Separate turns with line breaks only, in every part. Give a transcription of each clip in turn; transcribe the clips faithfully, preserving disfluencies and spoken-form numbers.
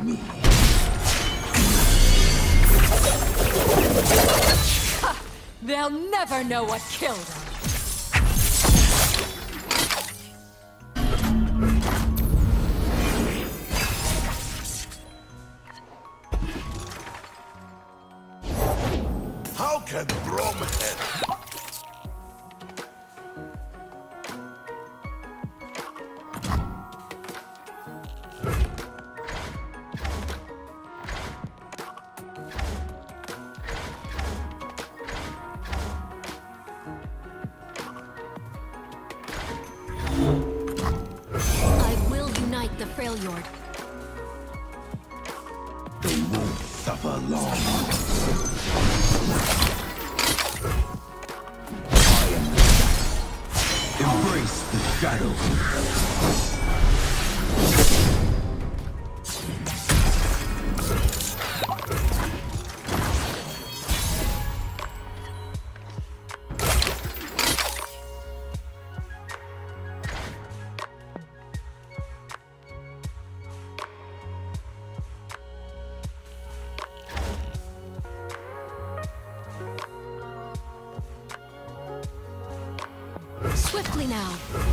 me.
Ha! They'll never know what killed them.
How can Bromhead...
I will unite the Freljord.
They won't suffer long. I am the shadow. Embrace the shadow.
Swiftly now.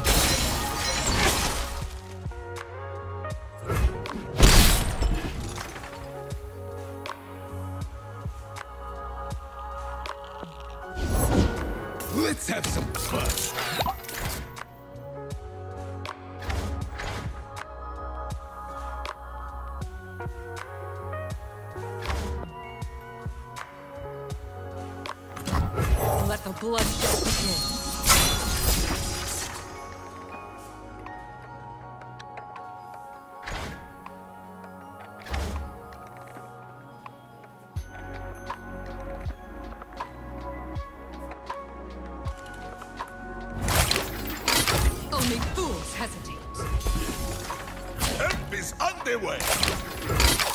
Let's have some fun.
Let the bloodshed begin. Only fools hesitate.
Help is underway!